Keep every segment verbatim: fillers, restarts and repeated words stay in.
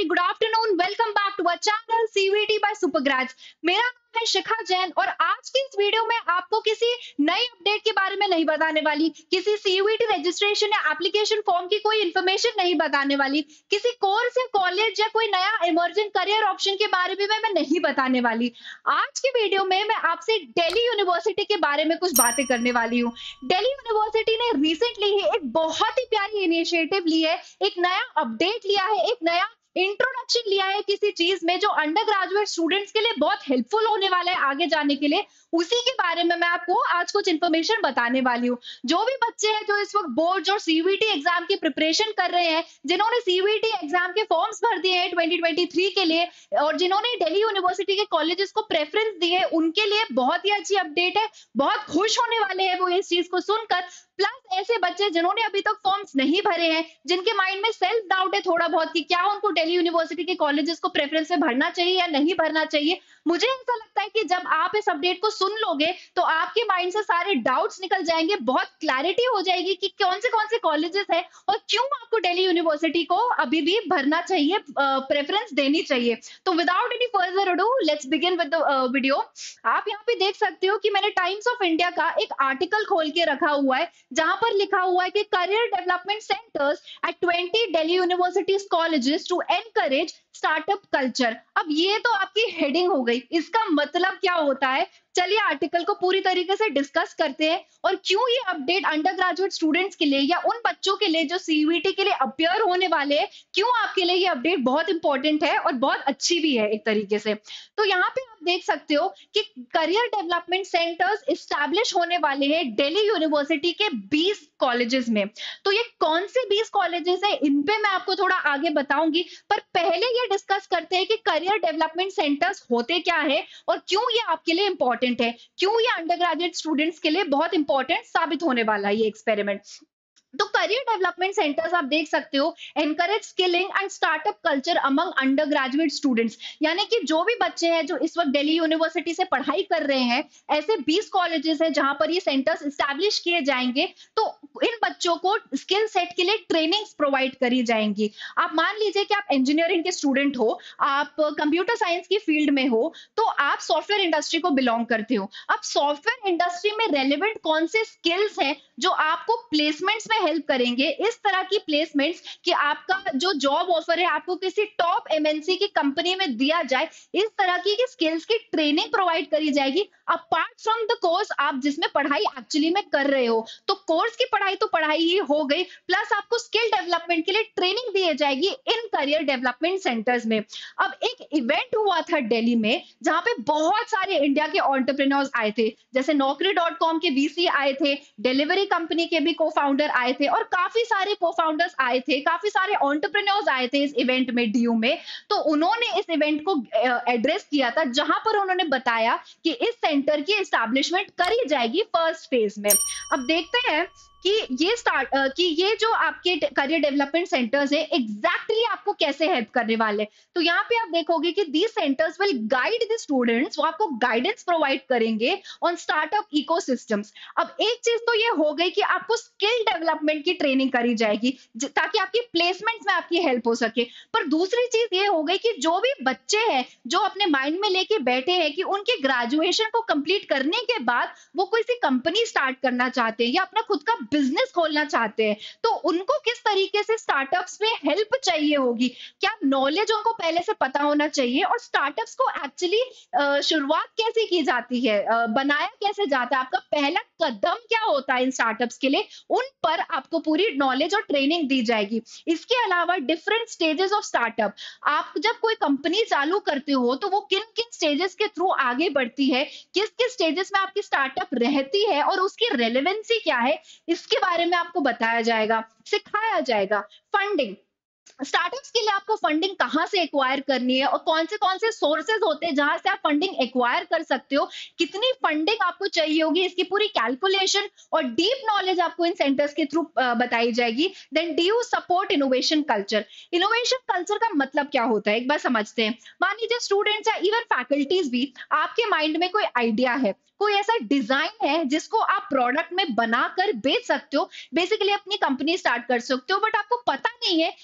Very good afternoon. Welcome back to our channel CVT by Supergrades. मेरा नाम है शिखा जैन और आज की इस वीडियो में आपको किसी नई अपडेट के बारे में नहीं बताने वाली, किसी सीयूईटी रजिस्ट्रेशन या एप्लीकेशन फॉर्म की कोई इन्फॉर्मेशन नहीं बताने वाली, किसी कोर्स या कॉलेज या कोई नया इमर्जिंग करियर ऑप्शन के बारे में मैं नहीं बताने वाली। आज की वीडियो में मैं आपसे दिल्ली यूनिवर्सिटी के बारे में कुछ बातें करने वाली हूँ। दिल्ली यूनिवर्सिटी ने रिसेंटली ही एक बहुत ही प्यारी इनिशिएटिव ली है, एक नया अपडेट लिया है, एक नया इंट्रोडक्शन लिया है किसी चीज में जो अंडर ग्रेजुएट स्टूडेंट्स के लिए बहुत हेल्पफुल होने वाला है आगे जाने के लिए। उसी के बारे में मैं आपको आज कुछ इन्फॉर्मेशन बताने वाली हूँ। जो भी बच्चे हैं जो इस वक्त बोर्ड और सीयूईटी एग्जाम की प्रिपरेशन कर रहे हैं, जिन्होंने सीयूईटी एग्जाम के फॉर्म्स भर दिए हैं ट्वेंटी ट्वेंटी थ्री के लिए और जिन्होंने दिल्ली यूनिवर्सिटी के कॉलेजेस को प्रेफरेंस दी है, उनके लिए बहुत ही अच्छी अपडेट है। बहुत खुश होने वाले हैं वो इस चीज को सुनकर। प्लस ऐसे बच्चे जिन्होंने अभी तक फॉर्म्स नहीं भरे हैं, जिनके माइंड में सेल्फ डाउट है थोड़ा बहुत कि क्या उनको दिल्ली यूनिवर्सिटी के कॉलेजेस को प्रेफरेंस में भरना चाहिए या नहीं भरना चाहिए। मुझे ऐसा लगता है कि जब आप इस अपडेट को सुन लोगे तो आपके माइंड से सारे डाउट्स निकल जाएंगे, बहुत क्लैरिटी हो जाएगी कि कौन से कौन से कॉलेजेस हैं और क्यों आपको दिल्ली यूनिवर्सिटी को अभी भी भरना चाहिए, प्रेफरेंस देनी चाहिए। तो without any further ado let's begin with the video. आप यहाँ पे देख सकते हो कि मैंने टाइम्स ऑफ इंडिया का एक आर्टिकल खोल के रखा हुआ है जहां पर लिखा हुआ है कि career development centres at twenty Delhi universities colleges to encourage startup culture. अब ये तो आपकी हेडिंग हो गई, इसका मतलब क्या होता है? चलिए आर्टिकल को पूरी तरीके से डिस्कस करते हैं और क्यों ये अपडेट अंडर ग्रेजुएट स्टूडेंट्स के लिए या उन बच्चों के लिए जो सीयूईटी के लिए अपियर होने वाले हैं, क्यों आपके लिए ये अपडेट बहुत इंपॉर्टेंट है और बहुत अच्छी भी है एक तरीके से। तो यहाँ पे आप देख सकते हो कि करियर डेवलपमेंट सेंटर्स इस्टेब्लिश होने वाले हैं दिल्ली यूनिवर्सिटी के बीस कॉलेजेस में। तो ये कौन से बीस कॉलेजेस है, इन पे मैं आपको थोड़ा आगे बताऊंगी, पर पहले ये डिस्कस करते हैं कि करियर डेवलपमेंट सेंटर्स होते क्या है और क्यों ये आपके लिए इंपॉर्टेंट है, क्यों ये अंडर ग्रेजुएट स्टूडेंट्स के लिए बहुत इंपॉर्टेंट साबित होने वाला है ये एक्सपेरिमेंट। तो करियर डेवलपमेंट सेंटर्स आप देख सकते हो encourage skilling and startup culture among undergraduate students, यानी कि जो भी बच्चे हैं जो इस वक्त दिल्ली यूनिवर्सिटी से पढ़ाई कर रहे हैं, ऐसे बीस कॉलेजेस हैं जहां पर ये सेंटर्स एस्टैब्लिश किए जाएंगे। तो इन बच्चों को स्किल सेट के लिए ट्रेनिंग्स प्रोवाइड करी जाएंगी। आप मान लीजिए कि आप इंजीनियरिंग के स्टूडेंट हो, आप कंप्यूटर साइंस की फील्ड में हो, तो आप सॉफ्टवेयर इंडस्ट्री को बिलोंग करते हो। अब सॉफ्टवेयर इंडस्ट्री में रेलेवेंट कौन से स्किल्स हैं जो आपको प्लेसमेंट्स में हेल्प करेंगे, इस तरह की प्लेसमेंट्स कि आपका जो जॉब ऑफर है आपको किसी टॉप एमएनसी की कंपनी में दिया जाए, इस तरह की स्किल्स की ट्रेनिंग प्रोवाइड करी जाएगी अपार्ट फ्रॉम द कोर्स आप जिसमें पढ़ाई एक्चुअली में कर रहे हो। तो कोर्स की पढ़ाई तो पढ़ाई ही हो गई, प्लस आपको स्किल डेवलपमेंट के लिए ट्रेनिंग दी जाएगी इन करियर डेवलपमेंट सेंटर्स में। अब एक इवेंट हुआ था दिल्ली में जहां पे बहुत सारे इंडिया के एंटरप्रेन्योर्स आए थे, जैसे नौकरी डॉट कॉम के वीसी आए थे, डिलीवरी कंपनी के भी को फाउंडर आए थे और काफी सारे को फाउंडर्स आए थे, काफी सारे एंटरप्रेन्योर्स आए थे इस इवेंट में डी यू में। तो उन्होंने इस इवेंट को एड्रेस किया था जहां पर उन्होंने बताया कि इस सेंटर की एस्टैब्लिशमेंट करी जाएगी फर्स्ट फेज में। अब देखते हैं कि ये स्टार्ट कि ये जो आपके करियर डेवलपमेंट सेंटर्स है एग्जैक्टली आपको कैसे हेल्प करने वाले। तो यहाँ पे आप देखोगे कि these centres will guide the students, वो आपको गाइडेंस प्रोवाइड करेंगे ऑन स्टार्टअप इकोसिस्टम्स। अब एक चीज तो ये हो गई कि आपको स्किल डेवलपमेंट की ट्रेनिंग करी जाएगी ताकि आपकी प्लेसमेंट्स में आपकी हेल्प हो सके। पर दूसरी चीज ये हो गई कि जो भी बच्चे हैं जो अपने माइंड में लेके बैठे हैं कि उनके ग्रेजुएशन को कंप्लीट करने के बाद वो कोई सी कंपनी स्टार्ट करना चाहते हैं या अपना खुद का बिजनेस खोलना चाहते हैं, तो उनको किस तरीके से स्टार्टअप्स में हेल्प चाहिए होगी, क्या नॉलेज उनको पहले से पता होना चाहिए और स्टार्टअप्स को एक्चुअली शुरुआत कैसे की जाती है, बनाया कैसे जाता है, आपका पहला कदम क्या होता है इन स्टार्टअप्स के लिए, उन पर आपको पूरी नॉलेज और ट्रेनिंग दी जाएगी। इसके अलावा डिफरेंट स्टेजेस ऑफ स्टार्टअप, आप जब कोई कंपनी चालू करते हो तो वो किन किन स्टेजेस के थ्रू आगे बढ़ती है, किस किस स्टेजेस में आपकी स्टार्टअप रहती है और उसकी रेलेवेंसी क्या है, इसके बारे में आपको बताया जाएगा, सिखाया जाएगा। फंडिंग, स्टार्टअप्स के लिए आपको फंडिंग कहां से एक्वायर करनी है और कौन से कौन से सोर्सेज होते हैं जहां से आप फंडिंग एक्वायर कर सकते हो, कितनी फंडिंग आपको चाहिए होगी, इसकी पूरी कैलकुलेशन और डीप नॉलेज आपको इन सेंटर्स के थ्रू बताई जाएगी। Then do you support innovation culture, innovation culture का मतलब क्या होता है एक बार समझते हैं। मान लीजिए स्टूडेंट्स या इवन फैकल्टीज भी, आपके माइंड में कोई आइडिया है, कोई ऐसा डिजाइन है जिसको आप प्रोडक्ट में बनाकर बेच सकते हो, बेसिकली अपनी कंपनी स्टार्ट कर सकते हो, बट आपको पता नहीं है कि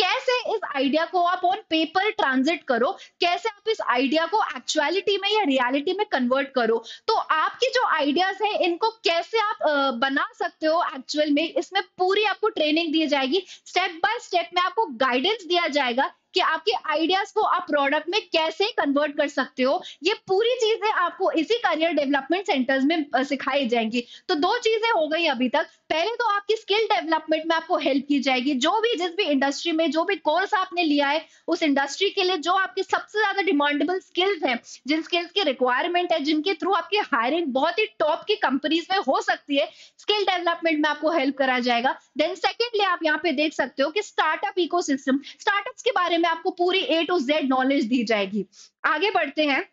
कैसे इस आइडिया को आप ऑन पेपर ट्रांजिट करो, कैसे आप इस आइडिया को एक्चुअलिटी में या रियलिटी में कन्वर्ट करो। तो आपकी जो आइडियाज है इनको कैसे आप अ, बना सकते हो एक्चुअल में, इसमें पूरी आपको ट्रेनिंग दी जाएगी। स्टेप बाय स्टेप में आपको गाइडेंस दिया जाएगा कि आपके आइडियाज को आप प्रोडक्ट में कैसे कन्वर्ट कर सकते हो। ये पूरी चीजें आपको इसी करियर डेवलपमेंट सेंटर्स में अ, सिखाई जाएंगी। तो दो चीजें हो गई अभी तक। पहले तो आपकी स्किल डेवलपमेंट में आपको हेल्प की जाएगी, जो भी जिस भी इंडस्ट्री में जो भी कोर्स आपने लिया है उस इंडस्ट्री के लिए जो आपके सबसे ज्यादा डिमांडेबल स्किल्स हैं, जिन स्किल्स की रिक्वायरमेंट है, जिनके थ्रू आपकी हायरिंग बहुत ही टॉप की कंपनीज में हो सकती है, स्किल डेवलपमेंट में आपको हेल्प करा जाएगा। देन सेकेंडली आप यहाँ पे देख सकते हो कि स्टार्टअप इकोसिस्टम, स्टार्टअप्स के बारे में आपको पूरी ए टू जेड नॉलेज दी जाएगी। आगे बढ़ते हैं,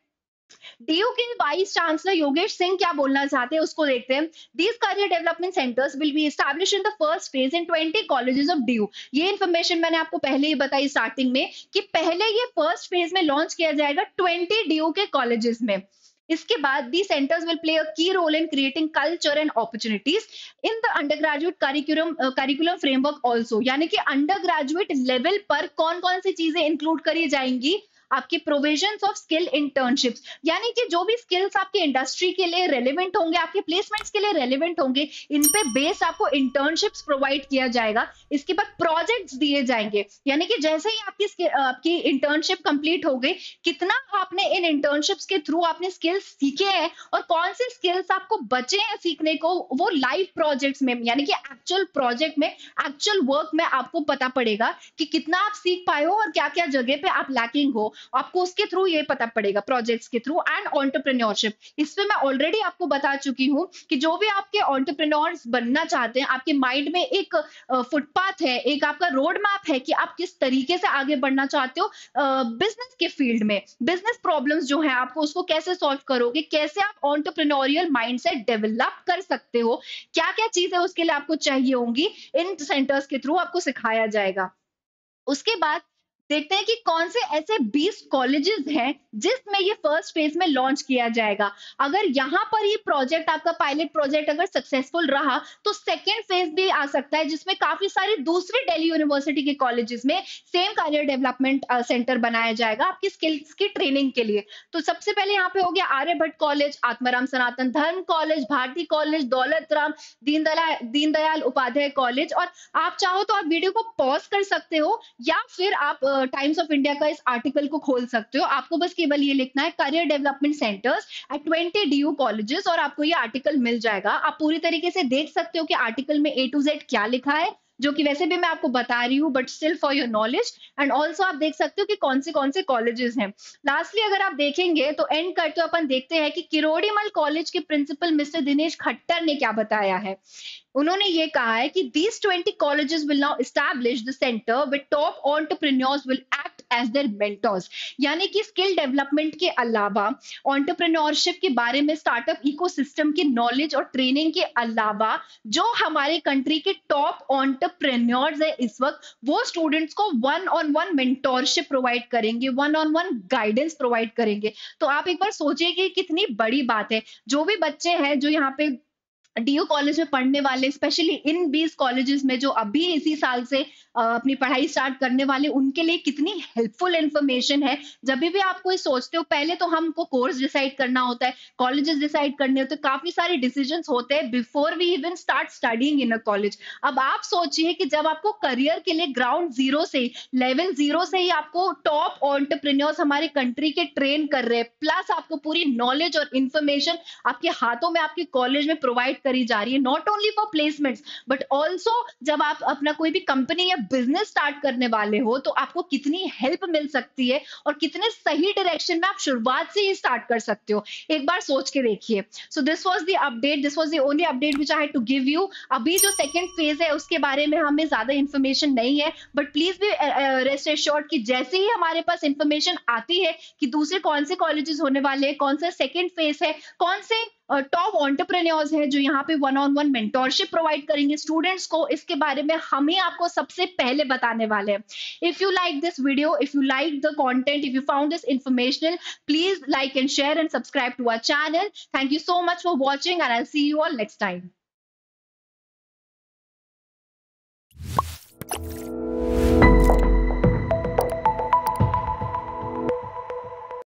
डीयू के वाइस चांसलर योगेश सिंह क्या बोलना चाहते हैं उसको देखते हैं। These career development centres will be establish in the first phase in twenty colleges of DU. ये इन्फॉर्मेशन मैंने आपको पहले ही बताई स्टार्टिंग में कि पहले ये फर्स्ट फेज में लॉन्च किया जाएगा ट्वेंटी डीयू के कॉलेजेस में। इसके बाद the centres will play a key role in creating culture and opportunities in the undergraduate curriculum curriculum framework also. यानी कि अंडर ग्रेजुएट लेवल पर कौन कौन सी चीजें इंक्लूड करी जाएंगी, आपकी प्रोविजंस ऑफ स्किल इंटर्नशिप्स, यानी कि जो भी स्किल्स आपके इंडस्ट्री के लिए रेलेवेंट होंगे, आपके प्लेसमेंट्स के लिए रेलेवेंट होंगे, इन पे बेस आपको इंटर्नशिप्स प्रोवाइड किया जाएगा। इसके बाद प्रोजेक्ट्स दिए जाएंगे, यानी कि जैसे ही आपकी आपकी इंटर्नशिप कंप्लीट हो गई, कितना आपने इन इंटर्नशिप्स के थ्रू आपने स्किल्स सीखे हैं और कौन से स्किल्स आपको बचे हैं सीखने को, वो लाइव प्रोजेक्ट्स में यानी कि एक्चुअल प्रोजेक्ट में, एक्चुअल वर्क में आपको पता पड़ेगा कि कितना आप सीख पाए हो और क्या क्या जगह पे आप लैकिंग हो, आपको उसके थ्रू ये पता पड़ेगा, प्रोजेक्ट्स के थ्रू। एंड एंटरप्रेन्योरशिप, इसमें मैं ऑलरेडी आपको बता चुकी हूँ कि जो भी आपके एंटरप्रेन्योर्स बनना चाहते हैं, आपके माइंड में एक फुटपाथ है, एक आपका रोड मैप है कि आप किस तरीके से आगे बढ़ना चाहते हो बिजनेस के फील्ड में। बिजनेस प्रॉब्लम्स जो है आपको उसको कैसे सॉल्व करोगे, कैसे आप एंटरप्रेन्योरियल माइंडसेट डेवलप कर सकते हो, क्या क्या चीजें उसके लिए आपको चाहिए होंगी, इन सेंटर्स के थ्रू आपको सिखाया जाएगा। उसके बाद देखते हैं कि कौन से ऐसे बीस कॉलेजेस हैं जिसमें ये फर्स्ट फेज में लॉन्च किया जाएगा। अगर यहाँ पर ये प्रोजेक्ट, आपका पायलट प्रोजेक्ट अगर सक्सेसफुल रहा तो सेकेंड फेज भी आ सकता है, जिसमें काफी सारे दूसरे दिल्ली यूनिवर्सिटी के कॉलेजेस में सेम करियर डेवलपमेंट सेंटर बनाया जाएगा आपकी स्किल्स की ट्रेनिंग के लिए। तो सबसे पहले यहाँ पे हो गया आर्यभट्ट कॉलेज, आत्माराम सनातन धर्म college, Bharati college, Daulat Ram, Deendayal Deendayal Upadhyaya college. और आप चाहो तो आप वीडियो को पॉज कर सकते हो या फिर आप टाइम्स ऑफ इंडिया का इस आर्टिकल को खोल सकते हो। आपको बस केवल ये लिखना है career development centres at twenty DU colleges और आपको ये आर्टिकल मिल जाएगा। आप पूरी तरीके से देख सकते हो कि आर्टिकल में ए टू जेड क्या लिखा है, जो कि वैसे भी मैं आपको बता रही हूँ but still for your knowledge. And also आप देख सकते हो कि कौन से कौन से कॉलेजेस हैं। लास्टली अगर आप देखेंगे तो एंड करते अपन देखते हैं कि किरोड़ीमल कॉलेज के प्रिंसिपल मिस्टर दिनेश खट्टर ने क्या बताया है। उन्होंने ये कहा है कि these twenty colleges will now establish the center with top entrepreneurs will act as their mentors। यानी कि स्किल डेवलपमेंट के अलावा एंटरप्रेन्योरशिप के बारे में, स्टार्टअप इकोसिस्टम की नॉलेज और ट्रेनिंग के अलावा जो हमारे कंट्री के टॉप एंटरप्रेन्योर्स है इस वक्त, वो स्टूडेंट्स को one on one mentorship provide करेंगे, one on one guidance provide करेंगे। तो आप एक बार सोचिए कि कितनी बड़ी बात है। जो भी बच्चे हैं जो यहाँ पे डीयू कॉलेज में पढ़ने वाले, स्पेशली इन बीस कॉलेजेस में जो अभी इसी साल से अ, अपनी पढ़ाई स्टार्ट करने वाले, उनके लिए कितनी हेल्पफुल इंफॉर्मेशन है। जब भी आप कोई सोचते हो, पहले तो हमको कोर्स डिसाइड करना होता है, कॉलेजेस डिसाइड करने होते हैं, काफी सारे डिसीजंस होते हैं before we even start studying in a college. अब आप सोचिए कि जब आपको करियर के लिए ग्राउंड जीरो से, लेवल जीरो से ही आपको टॉप एंटरप्रेन्योर्स हमारे कंट्री के ट्रेन कर रहे हैं, प्लस आपको पूरी नॉलेज और इंफॉर्मेशन आपके हाथों में आपके कॉलेज में प्रोवाइड करी जा रही है, not only for placements but also जब आप अपना कोई भी कंपनी या बिजनेस स्टार्ट करने वाले हो तो आपको कितनी हेल्प मिल सकती है और कितने सही डायरेक्शन में आप शुरुआत से ही स्टार्ट कर सकते हो, एक बार सोच के देखिए। So this was the update, this was the only update which I had to give you. अभी जो सेकंड फेज है उसके बारे में हमें ज्यादा इंफॉर्मेशन नहीं है, but please be rest assured कि जैसे ही हमारे पास इंफॉर्मेशन आती है कि दूसरे कौन से कॉलेजेस होने वाले हैं, कौन सा सेकंड फेज है, कौन से टॉप एंटरप्रेन्योर्स हैं जो यहाँ पे one on one mentorship provide करेंगे स्टूडेंट्स को, इसके बारे में हम ही आपको सबसे पहले बताने वाले हैं। If you like this video, if you like the content, if you found this informational, please like and share and subscribe to our channel. Thank you so much for watching and I'll see you all next time.